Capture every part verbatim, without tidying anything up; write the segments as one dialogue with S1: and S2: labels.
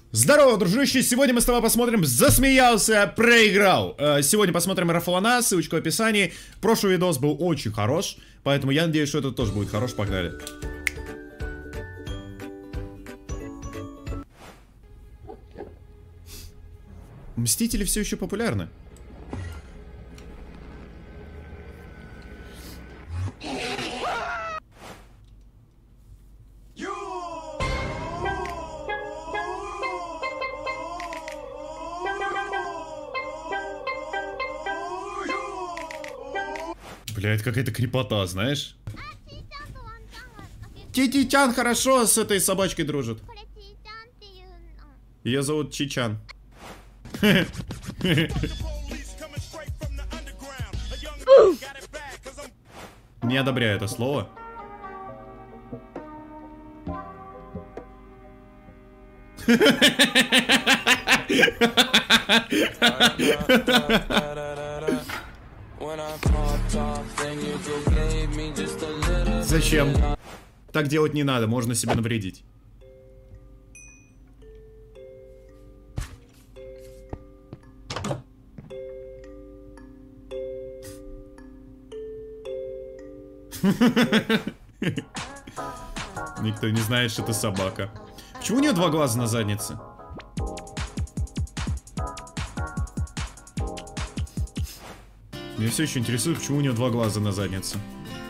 S1: Здорово, дружище! Сегодня мы с тобой посмотрим «Засмеялся, проиграл». Сегодня посмотрим Рафалана, ссылочка в описании. Прошлый видос был очень хорош, поэтому я надеюсь, что это тоже будет хорош. Погнали. Мстители все еще популярны. Блядь, какая-то крепота, знаешь? Ти-ти-чан хорошо с этой собачкой дружит. Ее зовут Чичан. Не одобряю это слово. Зачем? Так делать не надо, можно себе навредить. Никто не знает, что это собака. Почему у нее два глаза на заднице? Меня все еще интересует, почему у нее два глаза на заднице.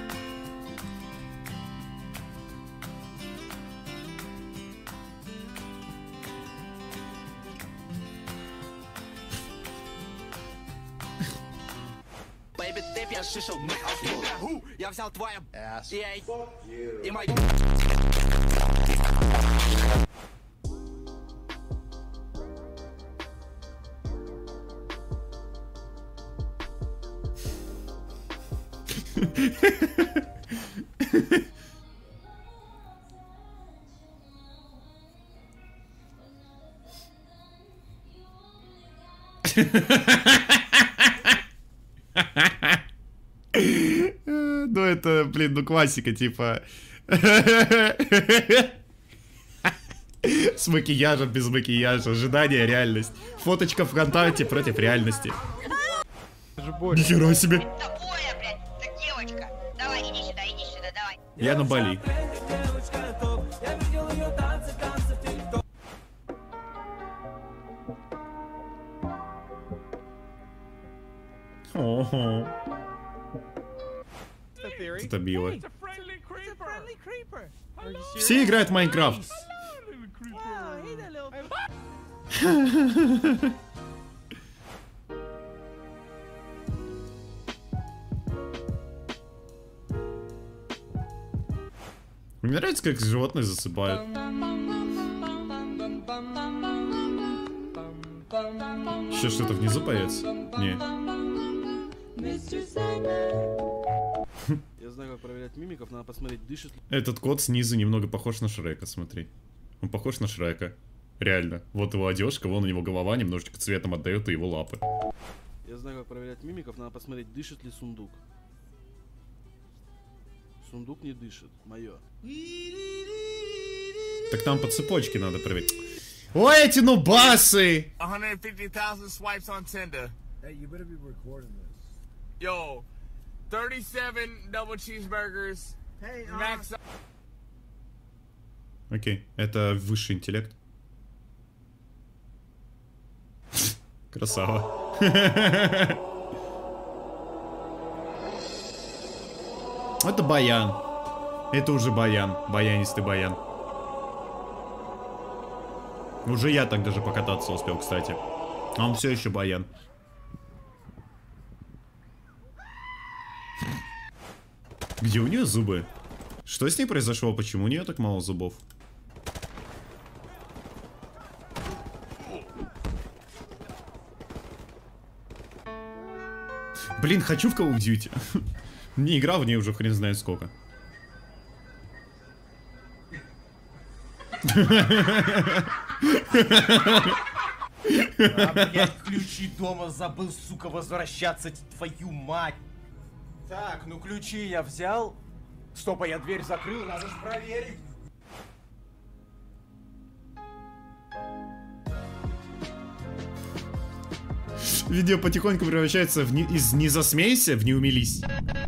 S2: Я взял твою и мою.
S1: Ну это, блин, ну классика, типа. С макияжем, без макияжа, ожидание, реальность. Фоточка ВКонтакте против реальности. Нихера себе. Я на Бали. Ого. Это било. Все играют в Майнкрафт. Мне нравится, как животные засыпают. Еще что-то внизу появится? Не.
S3: Я знаю, как проверять мимиков, надо посмотреть, дышит ли.
S1: Этот кот снизу немного похож на Шрека, смотри. Он похож на Шрека. Реально. Вот его одежка, вон у него голова немножечко цветом отдает, и его лапы.
S3: Я знаю, как проверять мимиков, надо посмотреть, дышит ли сундук. Сундук не дышит, мое.
S1: Так там по цепочке надо проверить. Ой, эти нубасы!
S2: one hundred fifty thousand swipes on Tinder.
S4: Hey, you better be recording this.
S2: Yo, thirty-seven double cheeseburgers.
S4: Hey, uh,
S2: Max.
S1: Окей, это высший интеллект. Красава. Это баян. Это уже баян. Баянистый баян. Уже я так даже покататься успел, кстати. А он все еще баян. Где у нее зубы? Что с ней произошло? Почему у нее так мало зубов? Блин, хочу в Call of Duty. Не играл в ней уже хрен знает сколько.
S5: А, блядь, ключи дома забыл, сука, возвращаться, твою мать. Так, ну ключи я взял. Стоп, а я дверь закрыл, надо же проверить.
S1: Видео потихоньку превращается в не, из «не засмейся» в «не умились».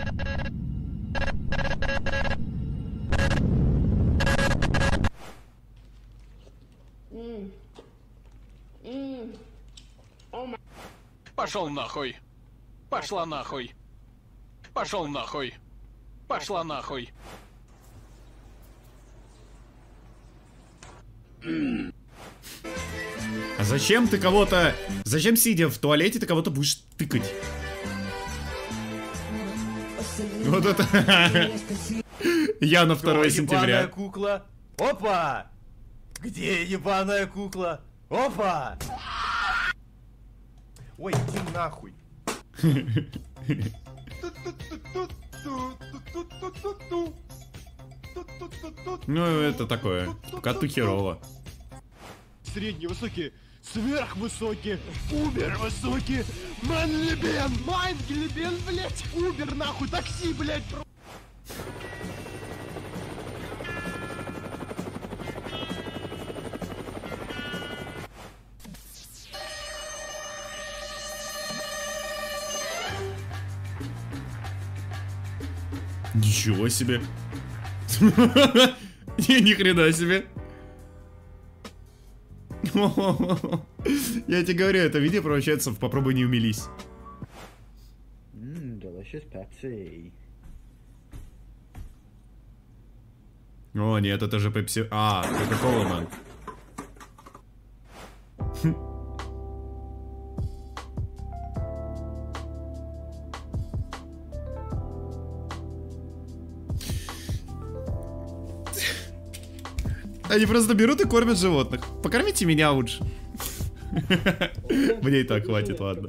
S6: Пошел нахуй. Пошла нахуй. Пошел нахуй. Пошла нахуй.
S1: А зачем ты кого-то... Зачем, сидя в туалете, ты кого-то будешь тыкать? Вот это... Я на второе сентября.
S5: Ебаная кукла. Опа! Где ебаная кукла? Опа! Ой, иди нахуй.
S1: Ну, это такое. Коту херово.
S7: Средние, высокие, сверхвысокие, убер высокие, манлибен, майнглибен, блять, убер нахуй, такси, блять, про...
S1: Ничего себе. Ни хрена себе. Я тебе говорю, это видео превращается в «попробуй не умились».
S8: Mmm, delicious Pepsi.
S1: О, нет, это же Пепси... А, Кока-Кола, мэн. Они просто берут и кормят животных. Покормите меня лучше. Мне и так хватит, ладно.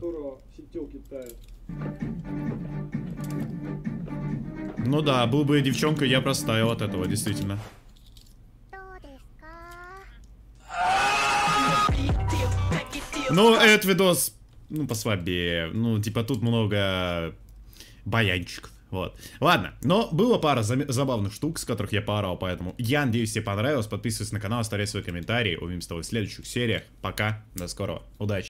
S1: Ну да, был бы я девчонкой, я простаял от этого, действительно. Ну, этот видос, ну, послабее. Ну, типа, тут много баянчиков. Вот. Ладно, но было пара забавных штук, с которых я поорал, поэтому я надеюсь, тебе понравилось. Подписывайся на канал, оставляй свои комментарии. Увидимся с тобой в следующих сериях. Пока, до скорого, удачи.